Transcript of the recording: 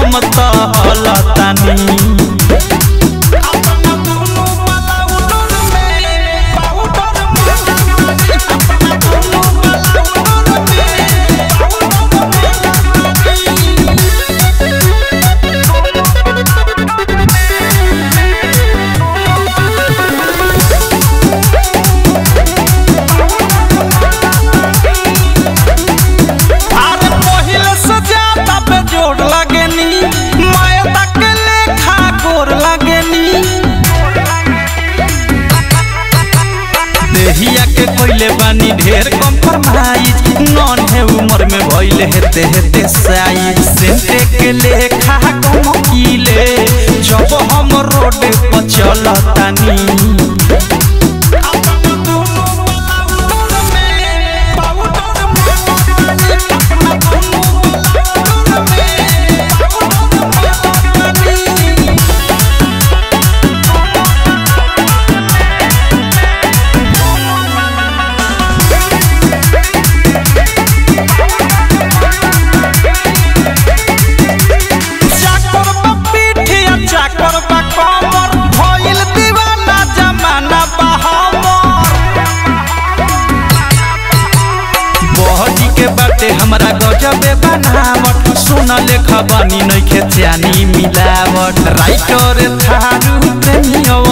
हम तो हलतानी। देहिया के कोइले बानी ढेर कम्प्रोमाइज नॉन है उम्र में भइले हेते हेते साइज सेंटे के लेखा कम कीले जब हम रोड पर चलतानी। के बाटे हमरा गजबे बनावट सुन लेखा बनी नइखे चानी मिलावट राइटर थारू प्रेमियो